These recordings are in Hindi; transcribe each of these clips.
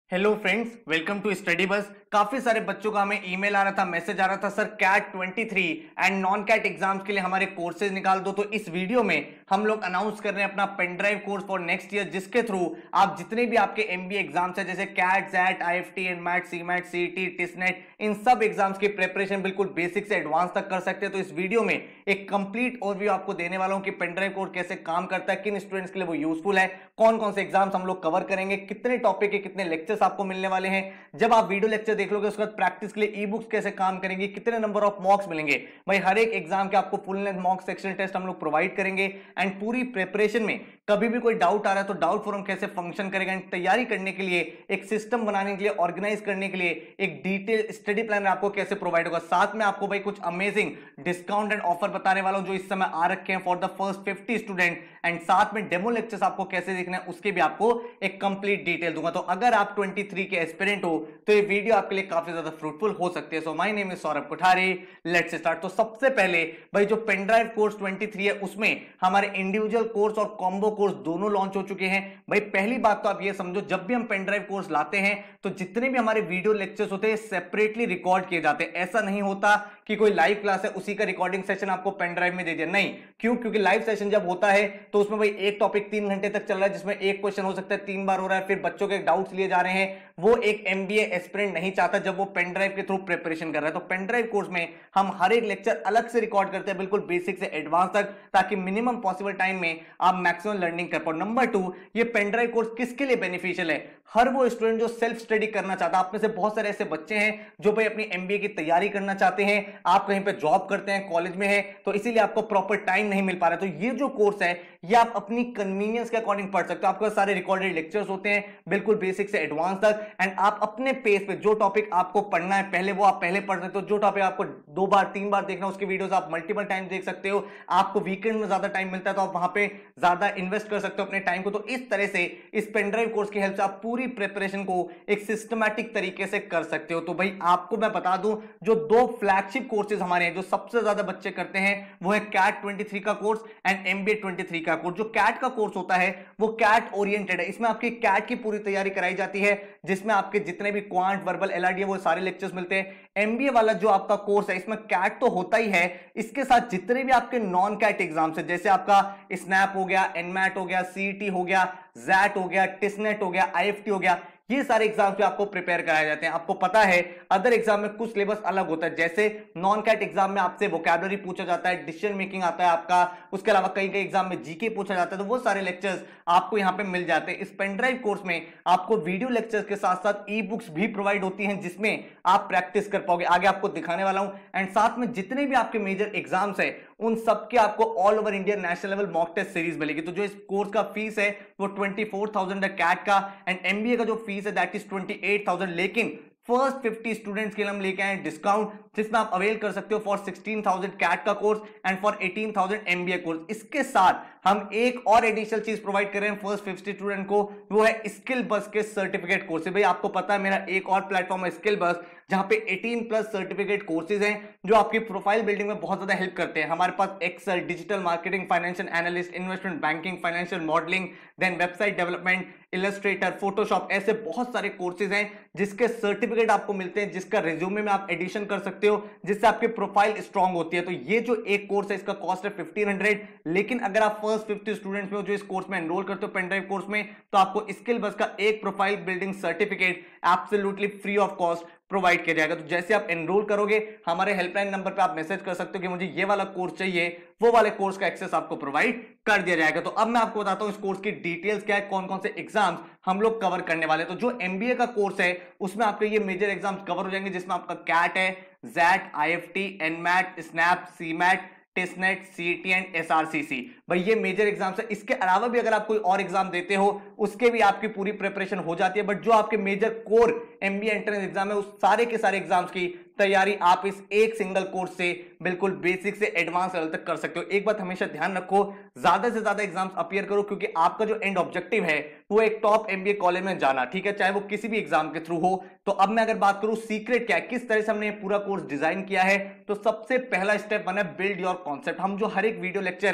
Hello friends, welcome to study bus. काफी सारे बच्चों का हमें ईमेल आ रहा था, मैसेज आ रहा था, sir CAT 23 and non CAT exams के लिए हमारे कोर्सेज निकाल दो। तो इस वीडियो में हम लोग अनाउंस कर रहे हैं अपना pen drive course for next year, जिसके थ्रू आप जितने भी आपके एमबीए एग्जाम्स हैं जैसे CAT, XAT, IFT, NMAT, CMAT, CET, TISSNET, इन सब एग्जाम्स की प्रिपरेशन बिल्कुल बेसिक से एडवांस तक कर सकते हैं। तो इस वीडियो में एक कंप्लीट ओवरव्यू आपको देने वाला हूं कि पेन ड्राइव कोर्स कैसे काम करता है, किन स्टूडेंट्स के लिए वो यूजफुल है, कौन कौन से एग्जाम्स हम लोग कवर करेंगे, कितने टॉपिक के कितने लेक्चर्स आपको मिलने वाले हैं। जब आप वीडियो लेक्चर देख लोगे उसके बाद प्रैक्टिस के लिए ई बुक्स कैसे काम करेंगी, कितने नंबर ऑफ मॉक्स मिलेंगे। भाई हर एक एग्जाम के आपको full length mock section test हम लोग प्रोवाइड करेंगे एंड पूरी प्रिपरेशन में कभी भी कोई डाउट आ रहा है तो डाउट फोरम कैसे फंक्शन करेगा एंड तैयारी करने के लिए एक सिस्टम बनाने के लिए, ऑर्गेनाइज करने के लिए एक डिटेल स्टडी प्लान आपको कैसे प्रोवाइड होगा। साथ में आपको भाई कुछ अमेजिंग डिस्काउंट एंड ऑफर बताने वाला हूं जो इस समय आ रखे हैं for the first 50 student and साथ में डेमो लेक्चर्स आपको कैसे देखना है उसके भी आपको एक कंप्लीट डिटेल दूंगा। तो अगर आप 23 के एस्पिरेंट हो तो ये वीडियो आपके लिए काफी ज्यादा फ्रूटफुल हो सकती है। So my name is Saurabh Kothari, let's start. तो सबसे पहले भाई जो पेन ड्राइव कोर्स 23 है उसमें हमारे इंडिविजुअल कोर्स और कॉम्बो कोर्स दोनों लॉन्च हो चुके हैं। भाई पहली बात तो आप ये समझो, जब भी हम पेन ड्राइव कोर्स लाते हैं तो जितने भी हमारे वीडियो लेक्चर्स होते हैं सेपरेटली रिकॉर्ड किए जाते हैं। ऐसा नहीं होता कि कोई लाइव क्लास है उसी का रिकॉर्डिंग सेशन आपको पेन ड्राइव में दे दिया, नहीं। क्यों? क्योंकि लाइव सेशन जब होता है तो उसमें भाई एक टॉपिक 3 घंटे तक चल रहा है जिसमें एक क्वेश्चन हो सकता है 3 बार हो रहा है, फिर बच्चों के डाउट्स लिए जा रहे हैं। वो एक एमबीए एस्पिरेंट नहीं चाहता जब वो पेन ड्राइव के थ्रू प्रिपरेशन कर रहा है। तो पेन ड्राइव कोर्स में हम हर एक लेक्चर अलग से रिकॉर्ड करते हैं, बिल्कुल बेसिक से एडवांस तक, ताकि मिनिमम पॉसिबल टाइम में आप मैक्सिमम लर्निंग कर पाओ। नंबर 2, ये पेन ड्राइव कोर्स किसके लिए बेनिफिशियल है? हर वो स्टूडेंट जो सेल्फ स्टडी करना चाहता है। आप में से बहुत सारे ऐसे बच्चे हैं जो भाई अपनी एमबीए की तैयारी करना चाहते हैं, आप कहीं पे जॉब करते हैं, कॉलेज में है, तो इसीलिए आपको प्रॉपर टाइम नहीं मिल पा रहा है। तो ये जो कोर्स है ये आप अपनी कन्वीनियंस के अकॉर्डिंग पढ़ सकते हो। आपके सारे रिकॉर्डेड लेक्चर्स होते हैं बिल्कुल बेसिक से एडवांस तक एंड आप अपने पेस पे जो टॉपिक आपको पढ़ना है पहले वो आप पहले पढ़ सकते हो। जो टॉपिक आपको 2 बार 3 बार देखना उसकी वीडियोस आप मल्टीपल टाइम देख सकते हो। आपको वीकेंड में ज्यादा टाइम मिलता है तो आप वहां पे ज्यादा इन्वेस्ट कर सकते हो अपने टाइम को। तो इस तरह से इस पेन ड्राइव कोर्स की हेल्प से आप पूरी प्रिपरेशन को एक सिस्टमैटिक तरीके से कर सकते हो। तो भाई आपको मैं बता दूं, जो 2 फ्लैगशिप कोर्सेज हमारे हैं जो सबसे ज्यादा बच्चे करते हैं वो है कैट 23 का कोर्स एंड एमबीए 23 का कोर्स। जो कैट का कोर्स होता है वो कैट ओरिएंटेड है। इसमें आपकी कैट की पूरी तैयारी कराई जाती है जिसमें आपके जितने भी क्वांट, वर्बल, एलआरडी वो सारे लेक्चर्स मिलते हैं। एमबीए वाला जो आपका कोर्स है इसमें कैट तो होता ही है, इसके साथ जितने भी आपके नॉन कैट एग्जाम्स है जैसे आपका स्नैप हो गया, एनमैट हो गया, सीईटी हो गया, जैट हो गया, टिसनेट हो गया, आईएफटी हो गया, ये सारे एग्जाम्स पे आपको प्रिपेयर कराए जाते हैं। आपको पता है अदर एग्जाम में कुछ सिलेबस अलग होता है, जैसे नॉन कैट एग्जाम में आपसे वोकैबुलरी पूछा जाता है, डिसीजन मेकिंग आता है आपका, उसके अलावा कई कई एग्जाम में जीके पूछा जाता है। तो वो सारे लेक्चर्स आपको यहां पे मिल जाते हैं। इस पेन ड्राइव कोर्स में आपको वीडियो लेक्चर्स के साथ साथ ई बुक्स भी प्रोवाइड होती हैं जिसमें आप प्रैक्टिस कर पाओगे। आगे आपको दिखाने वाला हूं एंड साथ में जितने भी आपके मेजर एग्जाम्स है उन सबके आपको all over India national level mock test series मिलेगी। तो जो इस कोर्स का फीस है वो 24,000 है कैट का एंड एमबीए का जो फीस है दैट इज 28,000। लेकिन फर्स्ट 50 स्टूडेंट्स के लिए हम लेके आए डिस्काउंट जिसमें आप अवेल कर सकते हो फॉर 16,000 कैट का course and for 18,000 MBA course. इसके साथ हम एक और एडिशनल चीज प्रोवाइड कर रहे हैं फर्स्ट 50 स्टूडेंट को, वो है स्किल बस के सर्टिफिकेट कोर्स। भाई आपको पता है मेरा एक और प्लेटफॉर्म है स्किल बस, जहां पे 18+ सर्टिफिकेट कोर्सेज हैं जो आपकी प्रोफाइल बिल्डिंग में बहुत ज्यादा हेल्प करते हैं। हमारे पास Excel, digital marketing, financial analyst, investment banking, financial modelling, then website development, Illustrator, Photoshop, ऐसे बहुत सारे कोर्सेज हैं जिसके सर्टिफिकेट आपको मिलते हैं, जिसका रिज्यूमे में आप एडिशन कर सकते हो जिससे आपकी प्रोफाइल स्ट्रांग होती है। तो ये जो एक कोर्स है इसका कॉस्ट है 1500, लेकिन अगर आप फर्स्ट 50 स्टूडेंट्स में जो इस कोर्स में एनरोल करते हो पेन ड्राइव कोर्स में तो आपको स्किल बस का एक profile building certificate absolutely free of cost provide किया जाएगा। तो जैसे आप एनरोल करोगे हमारे हेल्पलाइन नंबर पे आप मैसेज कर सकते हो कि मुझे ये वाला कोर्स चाहिए, वो वाले कोर्स का एक्सेस आपको प्रोवाइड कर दिया जाएगा। तो अब मैं आपको बताता हूं इस कोर्स की डिटेल्स क्या है, कौन कौन से एग्जाम्स हम लोग कवर करने वाले हैं। तो जो एमबीए का कोर्स है उसमें आपके ये मेजर एग्जाम्स कवर हो जाएंगे जिसमें आपका कैट है, XAT, IFT, NMAT, SNAP, CMAT, TISSNET, CET and SRCC. भाई ये मेजर एग्जाम्स है। इसके अलावा भी अगर आप कोई और एग्जाम देते हो उसके भी आपकी पूरी प्रिपरेशन हो जाती है, बट जो आपके major core MBA entrance exam है उस सारे के सारे एग्जाम्स की तैयारी आप इस एक सिंगल कोर्स से बिल्कुल बेसिक से एडवांस लेवल तक कर सकते हो। एक बात हमेशा ध्यान रखो, ज्यादा से ज्यादा एग्जाम्स अपीयर करो क्योंकि आपका जो एंड ऑब्जेक्टिव है वो एक टॉप एमबीए कॉलेज में जाना, ठीक है, चाहे वो किसी भी एग्जाम के थ्रू हो। तो अब मैं अगर बात करूं सीक्रेट क्या है, किस तरह से हमने पूरा कोर्स डिजाइन किया है, तो सबसे पहला स्टेप बना बिल्ड योर कॉन्सेप्ट। हम जो हर एक वीडियो लेक्चर है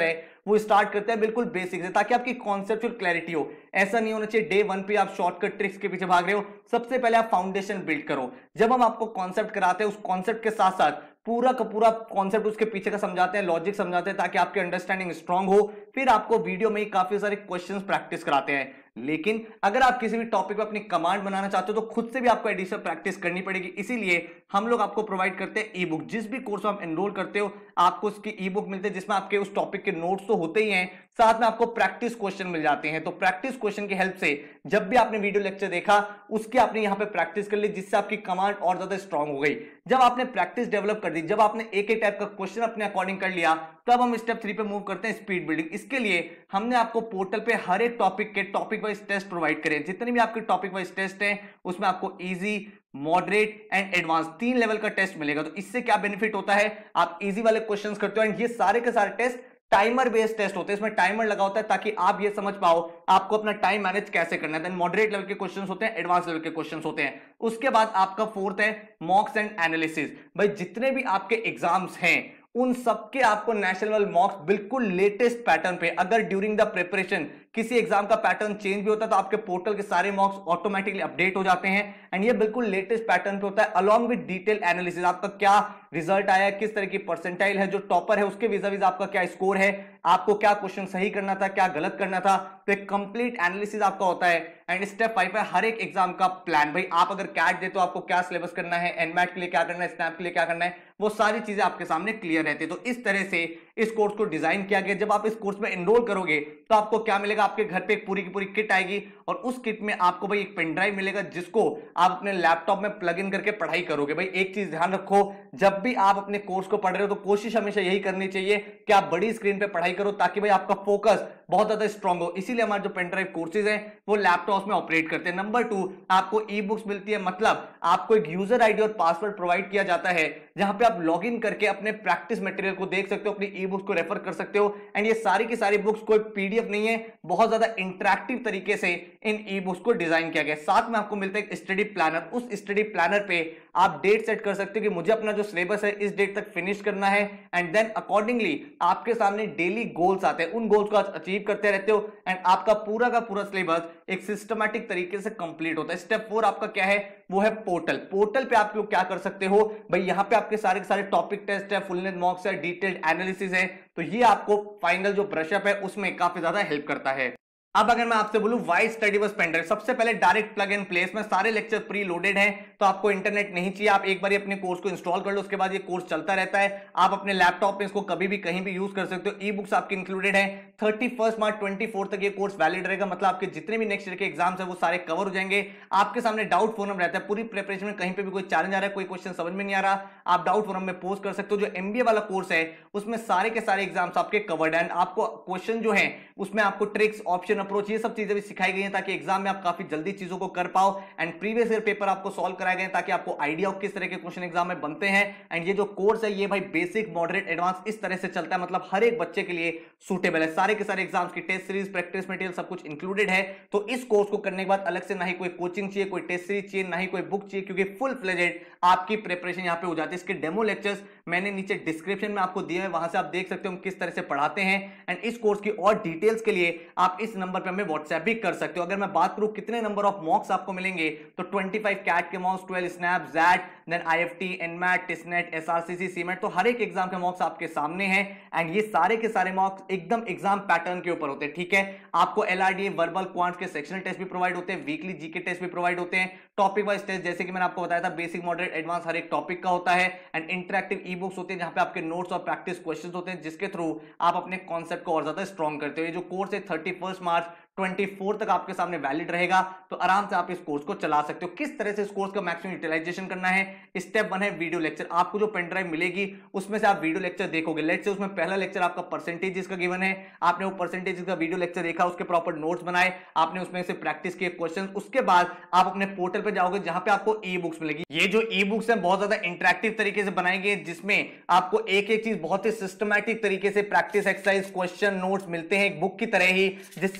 वो स्टार्ट करते हैं बिल्कुल बेसिक से, ताकि आपकी कॉन्सेप्चुअल क्लैरिटी हो। ऐसा नहीं होना चाहिए डे 1 पे आप शॉर्टकट ट्रिक्स के पीछे भाग रहे हो। सबसे पहले आप फाउंडेशन बिल्ड करो। जब हम आपको कॉन्सेप्ट कराते हैं, उस कॉन्सेप्ट के साथ साथ पूरा का पूरा कॉन्सेप्ट उसके पीछे का समझाते हैं, लॉजिक समझाते हैं, ताकि आपकी अंडरस्टैंडिंग स्ट्रांग हो। फिर आपको वीडियो में ही काफी सारे क्वेश्चंस प्रैक्टिस कराते हैं। लेकिन अगर आप किसी भी टॉपिक पे अपनी कमांड बनाना चाहते हो तो खुद से भी आपको एडिशनल प्रैक्टिस करनी पड़ेगी। इसीलिए हम लोग आपको प्रोवाइड करते हैं ई बुक। जिस भी कोर्स में आप एनरोल करते हो आपको उसकी ई बुक मिलते हैं, जिसमें आपके उस टॉपिक के नोट्स तो होते ही हैं, साथ में आपको प्रैक्टिस क्वेश्चन मिल जाते हैं। तो प्रैक्टिस क्वेश्चन की हेल्प से जब भी आपने वीडियो लेक्चर देखा उसकी आपने यहां पे प्रैक्टिस कर ली, जिससे आपकी कमांड और ज्यादा स्ट्रांग हो गई। जब आपने प्रैक्टिस डेवलप कर दी, जब आपने एक एक टाइप का क्वेश्चन अपने अकॉर्डिंग कर लिया, तब हम स्टेप 3 पे मूव करते हैं, स्पीड बिल्डिंग। इसके लिए हमने आपको पोर्टल पे हर एक टॉपिक के टॉपिक वाइज टेस्ट प्रोवाइड करें। जितने भी आपके टॉपिक वाइज टेस्ट हैं उसमें आपको easy, moderate and advance 3 level का टेस्ट मिलेगा। तो इससे क्या बेनिफिट होता है, आप इजी वाले क्वेश्चंस करते हो एंड ये सारे के सारे टेस्ट टाइमर बेस्ड टेस्ट होते हैं। इसमें टाइमर लगा होता है ताकि आप ये समझ पाओ आपको अपना टाइम मैनेज कैसे करना है। देन मॉडरेट लेवल के क्वेश्चंस होते हैं, एडवांस लेवल के क्वेश्चंस होते हैं। उसके बाद आपका फोर्थ है मॉक्स एंड एनालिसिस। भाई जितने भी आपके एग्जाम्स हैं उन सबके आपको नेशनल लेवल मॉक्स बिल्कुल लेटेस्ट पैटर्न पे, अगर ड्यूरिंग द प्रिपरेशन किसी एग्जाम का पैटर्न चेंज भी होता है तो आपके पोर्टल के सारे मॉक्स ऑटोमेटिकली अपडेट हो जाते हैं एंड ये बिल्कुल लेटेस्ट पैटर्न पे होता है, अलॉन्ग विद डिटेल एनालिसिस। आपका क्या रिजल्ट आया है, किस तरह की परसेंटाइल है, जो टॉपर है उसके विज़ा-विज़ आपका क्या स्कोर है, आपको क्या क्वेश्चन सही करना था, क्या गलत करना था, तो एक कंप्लीट एनालिसिस आपका होता है। एंड स्टेप 5 है हर एक एग्जाम का प्लान। भाई आप अगर कैट देते हो आपको क्या सिलेबस करना है, एनमैट के लिए क्या करना है, स्नैप के लिए क्या करना है, वो सारी चीजें आपके सामने क्लियर रहती है। तो इस तरह से इस कोर्स को डिजाइन किया गया। जब आप इस कोर्स में एनरोल करोगे तो आपको क्या मिलेगा, आपके घर पे एक पूरी की पूरी किट आएगी और उस किट में आपको भाई एक पेन ड्राइव मिलेगा जिसको आप अपने लैपटॉप में प्लग इन करके पढ़ाई करोगे। भाई एक चीज ध्यान रखो, जब भी आप अपने कोर्स को पढ़ रहे हो तो कोशिश हमेशा यही करनी चाहिए कि आप बड़ी स्क्रीन पे पढ़ाई करो, ताकि भाई आपका फोकस बहुत ज्यादा स्ट्रांग हो। इसीलिए हमारे जो पेन ड्राइव कोर्सेज हैं वो लैपटॉप में ऑपरेट करते हैं। नंबर 2, आपको ई बुक्स मिलती है, मतलब आपको एक यूजर आईडी और पासवर्ड प्रोवाइड किया जाता है जहां पे आप लॉग इन करके अपने प्रैक्टिस मटेरियल को देख सकते हो, अपनी ई बुक्स को रेफर कर सकते हो। एंड ये सारी की सारी बुक्स कोई पीडीएफ नहीं है, बहुत ज्यादा इंटरैक्टिव तरीके से इन ई बुक्स को डिजाइन किया गया। साथ में आपको मिलता है एक स्टडी प्लानर। उस स्टडी प्लानर पे आप डेट सेट कर सकते हो कि मुझे अपना जो सिलेबस है इस डेट तक फिनिश करना है एंड देन अकॉर्डिंगली आपके सामने डेली गोल्स आते हैं, उन गोल्स को अचीव करते रहते हो एंड आपका पूरा का पूरा सिलेबस एक सिस्टमैटिक तरीके से कंप्लीट होता है। स्टेप 4 आपका क्या है, वो है पोर्टल। पोर्टल पे आप लोग क्या कर सकते हो, भाई यहाँ पे आपके सारे के सारे टॉपिक टेस्ट है, फुल लेंथ मॉक्स है, डिटेल्ड एनालिसिस है, तो ये आपको फाइनल जो ब्रशअप है उसमें काफी ज्यादा हेल्प करता है। अब अगर मैं आपसे बोलूं why study bus pen drive, सबसे पहले डायरेक्ट प्लग एंड प्लेस में सारे लेक्चर प्री लोडेड हैं, तो आपको इंटरनेट नहीं चाहिए। आप एक बार अपने कोर्स को इंस्टॉल कर लो, उसके बाद ये कोर्स चलता रहता है। आप अपने लैपटॉप पे इसको कभी भी कहीं भी यूज कर सकते हो। ई बुक्स आपकी इंक्लूडेड है। 31 मार्च 24 तक ये कोर्स वैलिड रहेगा, मतलब आपके जितने भी नेक्स्ट ईयर के एग्जाम्स है वो सारे कवर हो जाएंगे। आपके सामने डाउट फोरम रहता है, पूरी प्रिपरेशन में कहीं पे भी कोई चैलेंज आ रहा है, कोई क्वेश्चन समझ में नहीं आ रहा, आप डाउट फोरम में पोस्ट कर सकते हो। जो एमबीए वाला कोर्स है उसमें सारे के सारे एग्जाम्स आपके कवर्ड है। आपको क्वेश्चन जो है उसमें आपको ट्रिक्स, ऑप्शन, अप्रोच, ये सब चीजें सिखाई गई हैं ताकि एग्जाम में आप काफी जल्दी चीजों को कर पाओ एंड प्रीवियस ईयर पेपर आपको सॉल्व कराए गए ताकि आपको आइडिया हो किस तरह के क्वेश्चन एग्जाम में बनते हैं। एंड ये जो कोर्स है ये भाई बेसिक, मॉडरेट, एडवांस इस तरह से चलता है, मतलब हर एक बच्चे के लिए सूटेबल है। सारे के सारे एग्जाम्स की टेस्ट सीरीज, प्रैक्टिस मटेरियल सब कुछ इंक्लूडेड है। तो इस कोर्स को करने के बाद अलग से ना ही कोई कोचिंग चाहिए, कोई टेस्ट सीरीज चाहिए, ना ही कोई बुक चाहिए, क्योंकि फुल फ्लेजेड आपकी प्रिपरेशन यहां पे हो जाती है। इसके डेमो लेक्चर्स मैंने नीचे डिस्क्रिप्शन में आपको दिए हैं, वहां से आप देख सकते हो हम किस तरह से पढ़ाते हैं। एंड इस कोर्स की और डिटेल्स के लिए आप इस नंबर पे हमें व्हाट्सएप भी कर सकते हो। अगर मैं बात करूं कितने नंबर ऑफ मॉक्स आपको मिलेंगे, तो 25 कैट के mocks, 12 SNAP, XAT, then IFT, NMAT, TISSNET, SRCC, CMAT, तो हर एक एग्जाम के मॉक्स आपके सामने हैं। एंड ये सारे के सारे मॉक्स एकदम एग्जाम पैटर्न के ऊपर होते हैं, ठीक है। आपको एलआरडी, वर्बल, क्वांट्स के सेक्शनल टेस्ट भी प्रोवाइड होते हैं, वीकली जीके टेस्ट भी प्रोवाइड होते हैं, टॉपिक वाइज टेस्ट जैसे कि मैंने आपको बताया था, बेसिक, मॉडरेट, एडवांस हर एक टॉपिक का होता है। एंड इंटरैक्टिव ई बुक्स होते हैं जहां पे आपके नोट्स और प्रैक्टिस क्वेश्चंस होते हैं, जिसके थ्रू आप अपने कॉन्सेप्ट को और ज्यादा स्ट्रॉन्ग करते हो। ये जो कोर्स है 31 मार्च 24 तक आपके सामने वैलिड रहेगा, तो आराम से आप इस कोर्स को चला सकते हो। किस तरह से इस कोर्स का मैक्सिमम यूटिलाइजेशन करना है, स्टेप 1 है वीडियो लेक्चर। आपको जो पेन ड्राइव मिलेगी उसमें से आप वीडियो लेक्चर देखोगे। लेट्स से उसमें पहला लेक्चर आपका परसेंटेज का गिवन है, आपने वो परसेंटेज का वीडियो लेक्चर देखा, उसके प्रॉपर नोट्स बनाए, आपने उसमें से प्रैक्टिस किए क्वेश्चन। उसके बाद आप अपने पोर्टल पे जाओगे जहां पे आपको ई बुक्स मिलेगी। ये जो ई बुक्स है बहुत ज्यादा इंटरैक्टिव तरीके से बनाई गई, जिसमें आपको एक एक चीज बहुत ही सिस्टमैटिक तरीके से प्रैक्टिस, एक्सरसाइज, क्वेश्चन, नोट्स मिलते हैं एक बुक की तरह ही, जिससे आपकी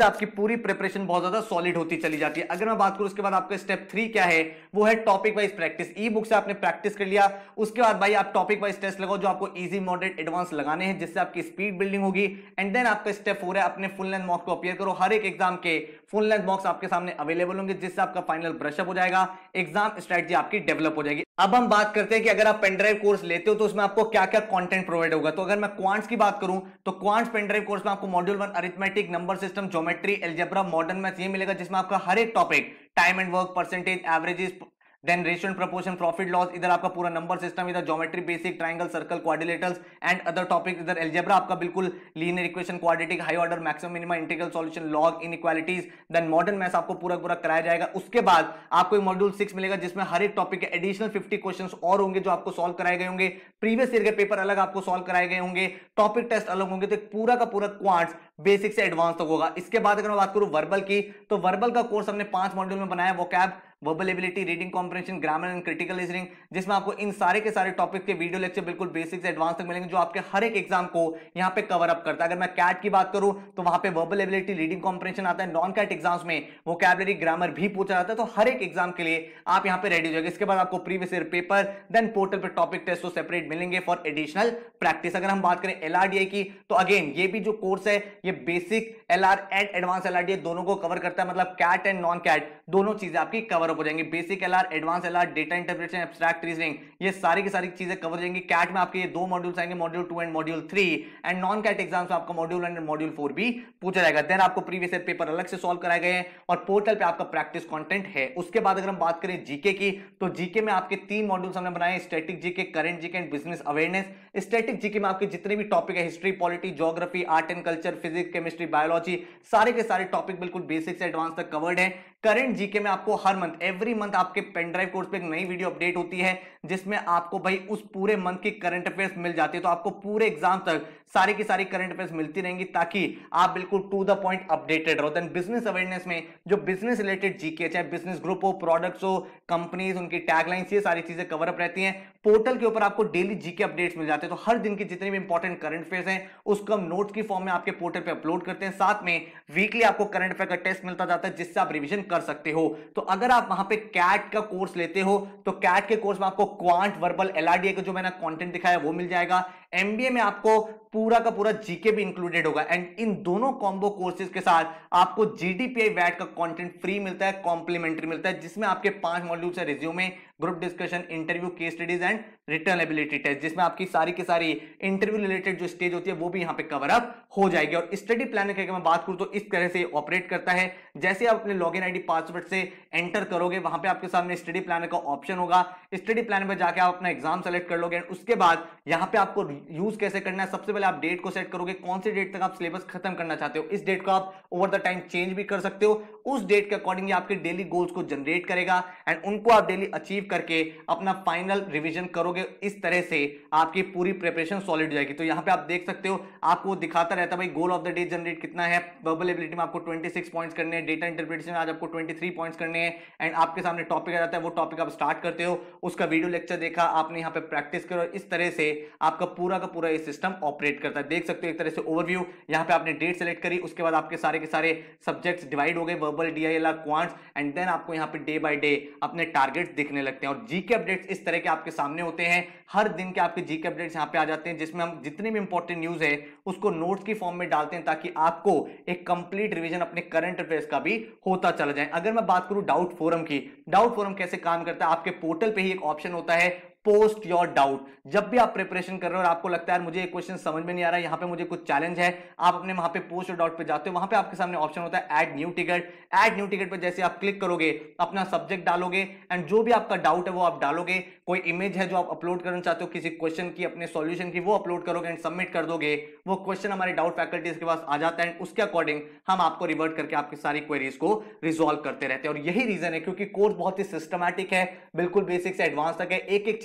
पूरी प्रिपरेशन बहुत ज्यादा सॉलिड होती चली जाती है। अगर मैं बात करूं उसके बाद आपका स्टेप 3 क्या है, वो है topic wise practice. Ebook से आपने प्रैक्टिस कर लिया, उसके बाद भाई आप टॉपिक वाइज टेस्ट लगाओ जो आपको इजी, मॉडरेट, एडवांस लगाने हैं, जिससे आपकी स्पीड बिल्डिंग होगी। एंड देन आपका स्टेप 4 है अपने फुल लेंथ मॉक को अपीयर करो। हर एक एग्जाम के फुल लेंथ मॉक्स आपके सामने अवेलेबल होंगे, जिससे आपका फाइनल ब्रशअप हो जाएगा, एग्जाम स्ट्रेटजी आपकी डेवलप हो जाएगी। अब हम बात करते हैं कि अगर आप पेनड्राइव कोर्स लेते हो तो उसमें आपको क्या क्या कंटेंट प्रोवाइड होगा। तो अगर मैं क्वांट्स की बात करूं तो क्वांट्स पेनड्राइव कोर्स में आपको module 1 arithmetic, number system, geometry, algebra, modern maths ये मिलेगा, जिसमें आपका हर एक topic, time and work, percentage, averages, then ratio and proportion, profit loss, इधर आपका पूरा नंबर सिस्टम, इधर geometry basic, triangle, circle, quadrilaterals and other topic, इधर अलजेब्रा आपका बिल्कुल linear equation, quadratic, high order, maximum minimum, integral solution, log, inequalities, then modern maths आपको पूरा पूरा कराया जाएगा। उसके बाद आपको मॉड्यूल 6 मिलेगा, जिसमें हर एक टॉपिक के एडिशनल 50 क्वेश्चंस और होंगे जो आपको सॉल्व कराए गए होंगे। प्रीवियस ईयर के पेपर अलग आपको सॉल्व कराए गए होंगे, टॉपिक टेस्ट अलग होंगे। तो पूरा का पूरा क्वांट्स बेसिक से एडवांस तक होगा। इसके बाद अगर मैं बात करूं वर्बल की, तो वर्बल का कोर्स हमने 5 मॉड्यूल में बनाया। Vocab, verbal ability, reading comprehension, grammar and critical reasoning, जिसमें आपको इन सारे के सारे टॉपिक के वीडियो लेक्चर बिल्कुल बेसिक से एडवांस तक मिलेंगे, जो आपके हर एक एग्जाम को यहां पे कवर अप करता है। अगर मैं कैट की बात करूं तो वहां पे वर्बल एबिलिटी, रीडिंग कॉम्प्रिहेंशन आता है। नॉन कैट एग्जाम्स में वोकैबुलरी, ग्रामर भी पूछा जाता है। तो हर एक एग्जाम के लिए आप यहां पे रेडी हो जाएंगे। इसके बाद आपको previous year paper, then portal पे टॉपिक टेस्ट तो सेपरेट मिलेंगे फॉर एडिशनल प्रैक्टिस। अगर हम बात करें एलआरडीआई की, तो अगेन ये भी जो कोर्स है ये basic LR and advance LRDI दोनों को कवर करता है। मतलब कैट एंड नॉन कैट दोनों चीजें आपकी कवर अप हो जाएंगी। Basic LR, advance LR, data interpretation, abstract reasoning, ये सारी की सारी चीजें कवर हो जाएंगी। कैट में आपके ये 2 मॉड्यूल्स आएंगे, module 2 and module 3। And non CAT exams में आपका मॉड्यूल 1 एंड मॉड्यूल 4 भी पूछा जाएगा। देन आपको प्रीवियस ईयर पेपर अलग से सॉल्व कराए गए हैं और पोर्टल पे आपका प्रैक्टिस कंटेंट है। उसके बाद अगर हम बात करें जीके की, तो जीके में आपके 3 मॉड्यूल्स हमने बनाए, static GK, current GK and business awareness. Static GK में आपके जितने भी टॉपिक है, history, polity, geography, art and culture, physics, chemistry, biology, सारे के सारे टॉपिक बिल्कुल बेसिक से एडवांस तक कवर्ड है। करंट जीके में आपको हर मंथ, एवरी मंथ आपके पेनड्राइव कोर्स पे एक नई वीडियो अपडेट होती है, जिसमें आपको भाई उस पूरे मंथ की करंट अफेयर्स मिल जाती है। तो आपको पूरे एग्जाम तक सारी की सारी करंट अफेयर्स मिलती रहेंगी, ताकि आप बिल्कुल टू द पॉइंट अपडेटेड रहो। देन बिजनेस अवेयरनेस में जो बिजनेस रिलेटेड जीके, चाहे बिजनेस ग्रुप हो, प्रोडक्ट्स हो, कंपनीज, उनकी टैगलाइंस, ये सारी चीजें कवर अप रहती हैं। पोर्टल के ऊपर आपको डेली जीके अपडेट्स मिल जाते हैं। तो हर दिन की जितनी भी इंपॉर्टेंट करंट अफेयर्स हैं उसको हम नोट्स की फॉर्म में आपके पोर्टल पे अपलोड करते हैं। साथ में वीकली आपको करंट अफेयर का टेस्ट मिलता जाता है, जिससे आप रिवीजन कर सकते हो। तो अगर आप वहां पे कैट का कोर्स लेते हो तो कैट के कोर्स में आपको क्वांट, वर्बल, एलआरडीआई का जो मैंने कंटेंट दिखाया वो मिल जाएगा। एमबीए में आपको पूरा का पूरा जीके भी इंक्लूडेड होगा। एंड इन दोनों कॉम्बो कोर्सेज के साथ आपको जीडीपीआई वैट का कंटेंट फ्री मिलता है, कॉम्प्लीमेंट्री मिलता है, जिसमें आपके 5 मॉड्यूल्स है, resume, group discussion, interview, case studies and written ability test, जिसमें आपकी सारी की सारी इंटरव्यू रिलेटेड जो स्टेज होती है वो भी यहां पे कवर अप हो जाएगी। और स्टडी प्लान की अगर मैं बात करूं तो इस तरह से ऑपरेट करता है। जैसे आप अपने लॉगिन आईडी, पासवर्ड से एंटर करोगे, वहां पे आपके सामने स्टडी प्लान का ऑप्शन होगा। स्टडी प्लान में जाके आप अपना एग्जाम सेलेक्ट कर लोगे। उसके बाद यहां पे आपको यूज कैसे करना है, सबसे पहले आप डेट को सेट करोगे, कौन सी डेट तक आप सिलेबस खत्म करना चाहते हो। इस डेट को आप ओवर द टाइम चेंज भी कर सकते हो। उस डेट के अकॉर्डिंग आपके डेली गोल्स को जनरेट करेगा एंड उनको आप डेली अचीव करके अपना फाइनल रिवीजन करोगे। इस तरह से आपकी पूरी प्रिपरेशन सॉलिड हो जाएगी। तो यहां पे आप देख सकते हो, आपको दिखाता रहता है भाई goal of the day generate कितना है। वर्बल एबिलिटी में आपको 26 पॉइंट्स करने हैं, डेटा इंटरप्रिटेशन में आज आपको 23 पॉइंट्स करने हैं। एंड आपके सामने टॉपिक आ जाता है, वो टॉपिक आप स्टार्ट करते हो, उसका वीडियो लेक्चर देखा आपने, यहाँ पे प्रैक्टिस करो। इस तरह से आपका पूरा का पूरा ये सिस्टम ऑपरेट करता है। देख सकते हो एक तरह से ओवरव्यू, यहाँ पे आपने डेट सेलेक्ट करी, उसके बाद आपके सारे के सारे सब्जेक्ट्स डिवाइड हो गए, verbal, DILR, quants, and then आपको यहाँ पे डे बाय डे अपने टारगेट्स दिखने लगते हैं। और जीके अपडेट्स इस तरह के आपके सामने होते हैं, हर दिन के आपके जीके अपडेट्स यहाँ पे आ जाते हैं, जिसमें हम जितने भी इंपॉर्टेंट न्यूज है उसको नोट्स की फॉर्म में डालते हैं, ताकि आपको एक कंप्लीट रिवीजन अपने करंट अफेयर्स का भी होता चला जाए। अगर मैं बात करूं डाउट फोरम की, डाउट फोरम कैसे काम करता है, आपके पोर्टल पे ही एक ऑप्शन होता है पोस्ट योर डाउट। जब भी आप प्रिपरेशन कर रहे हो और आपको लगता है यार मुझे एक क्वेश्चन समझ में नहीं आ रहा है, यहाँ पे मुझे कुछ चैलेंज है, आप अपने वहां पे पोस्ट योर डाउट पे जाते हो। वहां पे आपके सामने ऑप्शन होता है add new ticket. Add new ticket पे जैसे आप क्लिक करोगे, अपना सब्जेक्ट डालोगे एंड जो भी आपका डाउट है वो आप डालोगे। कोई इमेज है जो आप अपलोड करना चाहते हो किसी क्वेश्चन की, अपने सॉल्यूशन की, वो अपलोड करोगे एंड सबमिट कर दोगे। वो क्वेश्चन हमारे डाउट फैकल्टीज के पास आ जाता है, उसके अकॉर्डिंग हम आपको रिवर्ट करके आपकी सारी क्वेरीज को रिजॉल्व करते रहते हैं। और यही रीजन है क्योंकि कोर्स बहुत ही सिस्टमैटिक है, बिल्कुल बेसिक से एडवांस तक है। एक एक चीज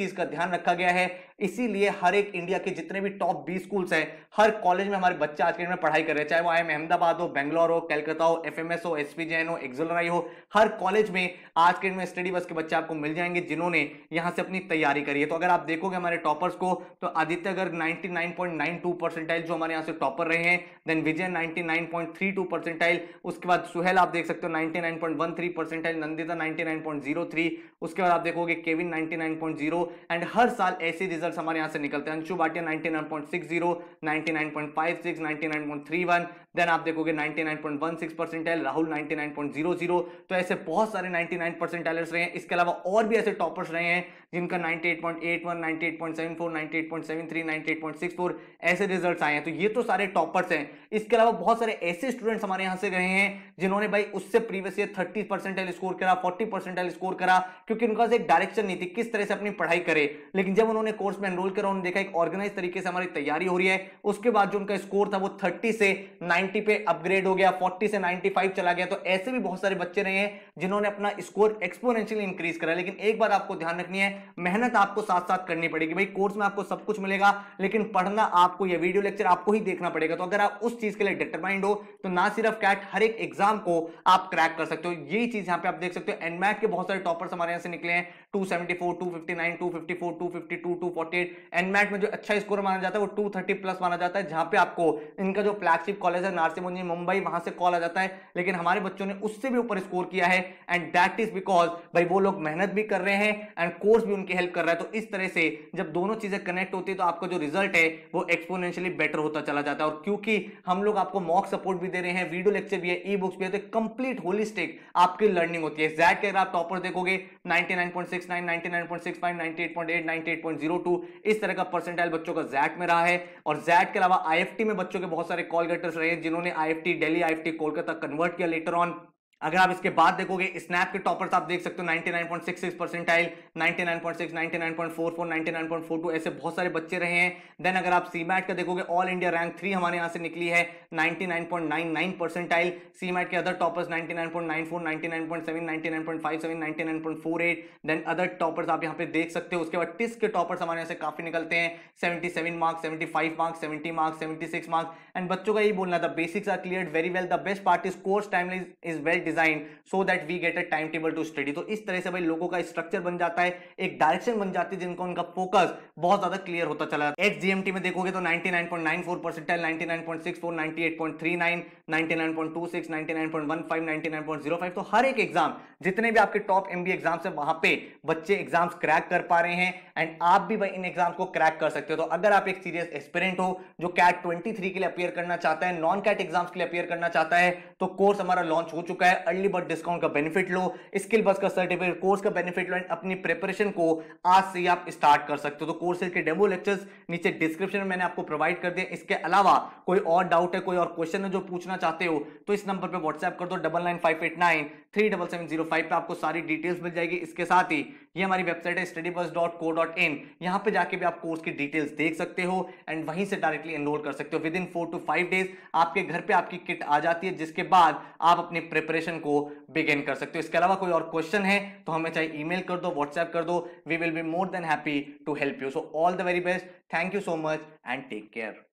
चीज का ध्यान रखा गया है। इसीलिए हर एक इंडिया के जितने भी टॉप 20 स्कूल्स हैं, हर कॉलेज में हमारे बच्चे आज के डेट में पढ़ाई कर रहे हैं, चाहे वो IIM अहमदाबाद हो, बेंगलोर हो, कलकत्ता हो, FMS हो, SP जैन हो, एक्सोलराई हो, हर कॉलेज में आज के डेट में स्टडी बस के बच्चे आपको मिल जाएंगे जिन्होंने यहां से अपनी तैयारी करी है। तो अगर आप देखोगे हमारे टॉपर्स को, तो आदित्य अगर 99.92 परसेंटाइल जो हमारे यहां से टॉपर रहे हैं, देन विजय 99.32 परसेंटाइल, उसके बाद सुहेल आप देख सकते हो 99.13 परसेंटाइल, नंदिता 99.03, उसके बाद आप देखोगे केविन 99.0, एंड हर साल ऐसे रिजल्ट हमारे यहां से निकलते हैं। अंशु भाटिया 99.60, 99.56, 99.31, देन आप देखोगे 99.16 परसेंटाइल, राहुल 99.00। तो ऐसे बहुत सारे 99 परसेंटाइलर्स रहे हैं। इसके अलावा और भी ऐसे टॉपर्स रहे हैं जिनका 98.81, 98.74, 98.73, 98.64 ऐसे रिजल्ट्स आए हैं। तो ये तो सारे टॉपर्स हैं। इसके अलावा बहुत सारे ऐसे स्टूडेंट्स हमारे यहां से गए हैं जिन्होंने भाई उससे प्रीवियस ईयर 30 परसेंटाइल स्कोर करा, 40 परसेंटाइल स्कोर करा, क्योंकि उनका एक डायरेक्शन नहीं थी किस तरह से अपनी पढ़ाई करे। लेकिन जब उन्होंने कोर्स में एनरोल करा, उन्होंने देखा एक ऑर्गेनाइज तरीके से हमारी तैयारी हो रही है, उसके बाद जो उनका स्कोर था वो 30 से 90 पे अपग्रेड हो गया, 40 से 95 चला गया। तो ऐसे भी बहुत सारे बच्चे रहे हैं जिन्होंने अपना स्कोर एक्सपोनेंशियली इंक्रीज करा। लेकिन एक बात आपको ध्यान रखनी है, मेहनत आपको साथ साथ करनी पड़ेगी। भाई कोर्स में आपको सब कुछ मिलेगा, लेकिन पढ़ना आपको, ये वीडियो लेक्चर आपको ही देखना पड़ेगा। तो अगर आप उस चीज के लिए डिटरमाइंड हो तो ना सिर्फ कैट, हर एक एग्जाम को आप क्रैक कर सकते हो। यही चीज यहां पे आप देख सकते हो। एनमैट के बहुत सारे टॉपर्स हमारे यहां से निकले हैं, 274, 259, 254, 252, 248। एनमैट में जो अच्छा स्कोर माना जाता है वो 230 प्लस माना जाता है, जहां पे आपको इनका जो फ्लैगशिप कॉलेज है नारसिमुनि मुंबई, वहां से कॉल आ जाता है। लेकिन हमारे बच्चों ने उससे भी ऊपर स्कोर किया है, एंड दैट इज बिकॉज भाई वो लोग मेहनत भी कर रहे हैं एंड कोर्स भी उनकी हेल्प कर रहा है। तो इस तरह से जब दोनों चीजें कनेक्ट होती है तो आपका जो रिजल्ट है वो एक्सपोनेंशियली बेटर होता चला जाता है। और क्योंकि हम लोग आपको मॉक सपोर्ट भी दे रहे हैं, वीडियो लेक्चर भी है, ई बुक्स भी है, तो कंप्लीट होलिस्टिक आपकी लर्निंग होती है। जैट के अगर आप टॉपर देखोगे 99.69, 99.65, 98.8, 98.02 इस तरह का परसेंटाइल बच्चों का जैट में रहा है। और जैट के अलावा IFT में बच्चों के बहुत सारे कॉल गेटर्स रहे हैं जिन्होंने IFT Delhi, IFT Kolkata convert किया लेटर ऑन। अगर आप इसके बाद देखोगे स्नैप के टॉपर्स आप देख सकते हो 99.66 परसेंटाइल, 99.6, 99.44, 99.42 ऐसे बहुत सारे बच्चे रहे हैं। देन अगर आप सीमैट का देखोगे, ऑल इंडिया रैंक 3 हमारे यहां से निकली है 99.99 परसेंटाइल। सीमैट के other toppers 99.94, 99.7, 99.57, 99.48। Then other toppers आप यहां पे देख सकते हो। उसके बाद टिस के टॉपर्स हमारे यहां से काफी निकलते हैं, 77 marks, 75 marks, 70 marks, 76 marks. And बच्चों का यही बोलना था, basics are cleared very well, the best part is course timeline is well design so that we get a time table to study. तो इस तरह से भाई लोगों का स्ट्रक्चर बन जाता है, एक डायरेक्शन बन जाती है जिनको उनका फोकस बहुत ज्यादा क्लियर होता चला जाता है। XGMT में देखोगे तो 99.94 परसेंटाइल, 99.64, 98.39, 99.26, 99.15, 99.05। तो हर एक एग्जाम, जितने भी आपके टॉप MBA एग्जाम्स है, वहां पे बच्चे एग्जाम्स क्रैक कर पा रहे हैं, एंड आप भी भाई इन एग्जाम्स को क्रैक कर सकते हो। तो अगर आप एक सीरियस एस्पिरेंट हो जो कैट 23 के लिए अपियर करना चाहता है, नॉन कैट एग्जाम्स के लिए अपियर करना चाहता है, तो कोर्स हमारा लॉन्च हो चुका है। अर्ली बर्ड डिस्काउंट का बेनिफिट लो, स्किल बस का सर्टिफिकेट, कोर्स का बेनिफिट लो, एंड अपनी प्रिपरेशन को आज से ही आप स्टार्ट कर सकते हो। तो कोर्सेज के डेमो लेक्चर्स नीचे डिस्क्रिप्शन में मैंने आपको प्रोवाइड कर दिया। इसके अलावा कोई और डाउट है, कोई और क्वेश्चन है जो पूछना चाहते हो, तो इस नंबर पे व्हाट्सएप कर दो 9958937705 पे, आपको सारी डिटेल्स मिल जाएगी। इसके साथ ही ये हमारी वेबसाइट है studybus.co.in, यहां पे जाके भी आप कोर्स की डिटेल्स देख सकते हो एंड वहीं से डायरेक्टली एनरोल कर सकते हो। विद इन 4 to 5 डेज आपके घर पे आपकी किट आ जाती है, जिसके बाद आप अपनी प्रिपरेशन को बिगिन कर सकते हो। इसके अलावा कोई और क्वेश्चन है तो हमें चाहे ईमेल कर दो, व्हाट्सएप कर दो, we will be more than happy to help you. So all the very best, thank you so much and take care.